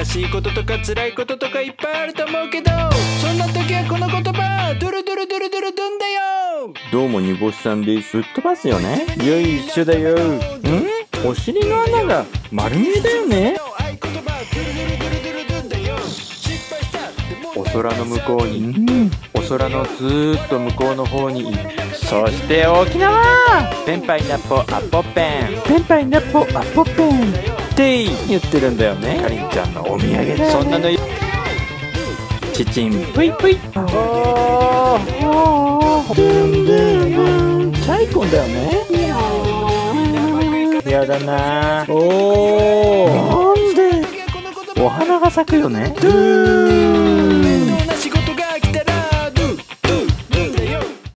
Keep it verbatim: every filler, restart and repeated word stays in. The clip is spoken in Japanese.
しいこととか辛いこととかいっぱいあると思うけど、そんな時はこの言葉、ドゥルドゥルドゥルドゥルドゥンだよ。 どうも煮干しさんです。ぶっ飛ばすよね。よいしょだよ。ん？お尻の穴が丸見えだよね。お空の向こうに、うん、お空のずーっと向こうの方に、そして沖縄。ペンパイナポアポペン、ペンパイナポアポペンって言ってるんだよね。かりんちゃんのお土産だよね。そんなのチチンプイプイ。おーおー、ドゥンドゥンドゥン、チャイコンだよね。やだな。おー、なんでお花が咲くよね。ドゥーン